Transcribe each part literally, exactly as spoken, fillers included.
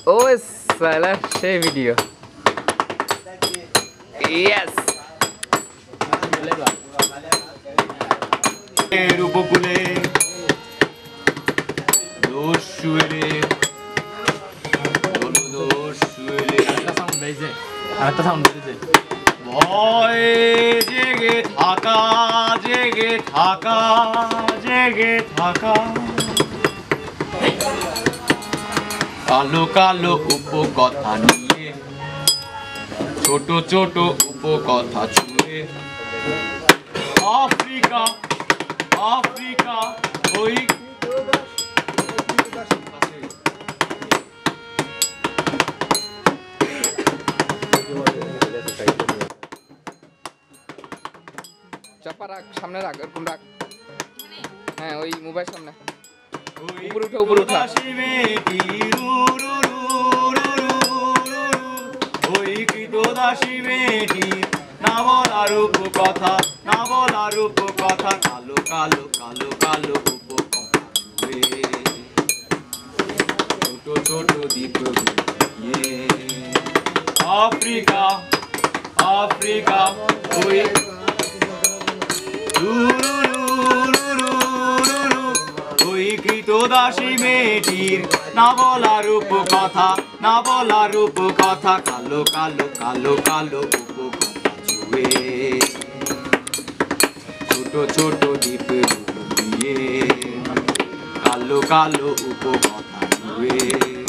ও সালা সেই video yes এর উপকূলে দোষ শুয়ে দোষ শুয়ে একটা সাউন্ড বেজে আরেকটা সাউন্ড বেজে ভয় জেগে থাকা জেগে থাকা জেগে থাকা কালো কালো উপকথা নিয়ে ছোট ছোট উপকথা ছুঁয়ে আফ্রিকা আফ্রিকা ওই চাপা রাখ সামনে রাখ এরকম রাখ হ্যাঁ ওই মোবাইল সামনে উপরে উঠা উপরে উঠা ওই কৃতদাসী মেয়েটি না বলার উপকথা না বলার উপকথা কালো কালো কালো কালো উপকথা ছোট ছোট দ্বীপ আফ্রিকা আফ্রিকা ওই ওই কৃতদাসী মেয়েটির না বলার উপকথা না বলার উপকথা কালো কালো কালো কালো উপকথা ছুঁয়ে ছোট ছোট দ্বীপ দিয়ে কালো কালো উপকথা ছুঁয়ে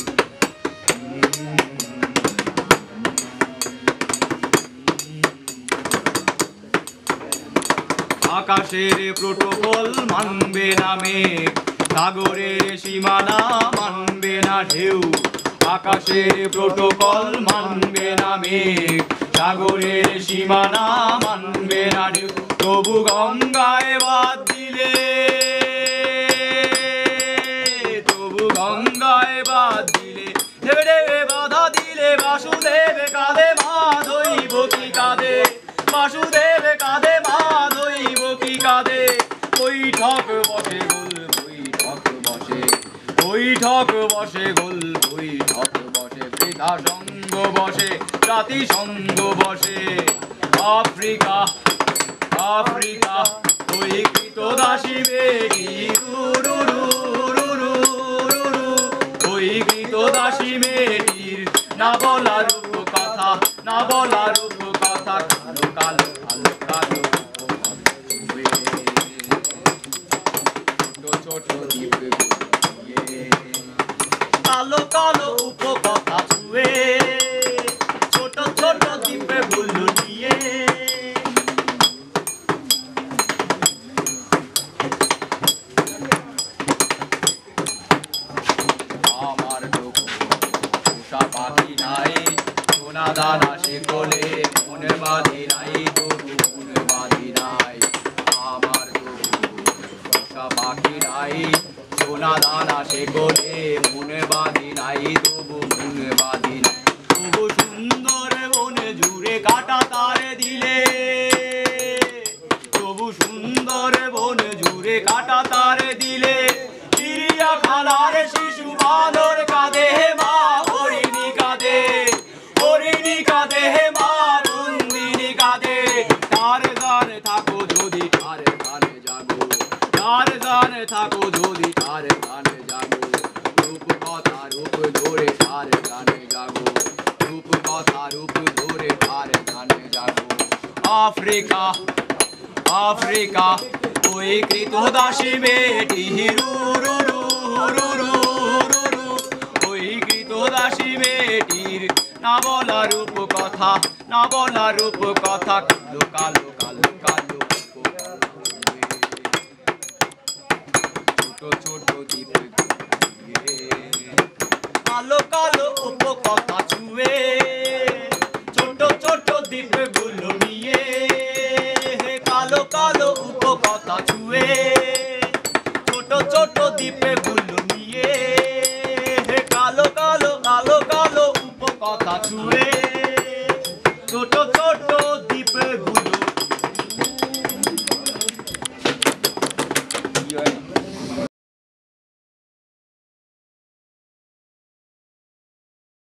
আকাশের প্রোটোকল মানবে না মেঘ সাগরের সীমানা মানবে না ঢেউ আকাশের প্রোটোকল মানবে না মেঘ সাগরের সীমানা মানবে না ঢেউ তবু গঙ্গায় বাদ দিলে তবু গঙ্গায় বাদ দিলে দেবে দেবে বাধা দিলে বাসুদেব কাঁদে মা দৈব কি কাঁদে বাসুদেব কাঁদে মা দৈব কি কাঁদে বৈঠক বসে গোল বৈঠক বসে বৈঠক বসে গোল বৈঠক বসে বৃথা সঙ্গ বসে জাতি সঙ্গ বসে আফ্রিকা আফ্রিকা ওই কৃতদাসী বেটি ওই কৃতদাসী মেয়েটির না বলার কথা না বলার কথা কালো কালো কালো কালো ছোট ছোট দ্বীপ কালো কালো উপকথা ছুঁয়ে ছোট ছোট দ্বীপে ভুল নিয়ে আমার পোষা পাখি নাই সোনা দানা সে কোলে মনে বাঁধি নাই তবু মনে বাঁধি নাই আমার পোষা পাখি নাই সোনা দানা সে কোলে মনে বাঁধি নাই তবু মনে বাঁধি নাই তবু সুন্দর বনে জুড়ে কাটা তারে দিলে তবু সুন্দর বনে জুড়ে কাটা তারে দিলে চিড়িয়াখানার শিশু বানর কাঁদে মা হরিণী কাঁদে হরিণী কাঁদে মা নন্দিনী কাঁদে তার গানে থাকো যদি তার গানে জাগো তার গানে থাকো যদি তার গানে জাগো রূপ কথা রূপ ধরে তার গানে জাগো রূপ কথা রূপ ধরে তার গানে জাগো আফ্রিকা আফ্রিকা ওই কৃতদাসী মেয়েটি রু রু রু রু রু রু ওই কৃতদাসী মেয়েটির না বলা রূপ কথা না বলা রূপ কথা কালো কালো কালো কালো ছোট ছোট দ্বীপ কালো কালো উপকথা ছুঁয়ে ছোট ছোট দ্বীপ গুলো নিয়ে কালো কালো উপকথা ছুঁয়ে ছোট ছোট দ্বীপে গুলো নিয়ে কালো কালো কালো কালো উপকথা ছুঁয়ে ছোট ছোট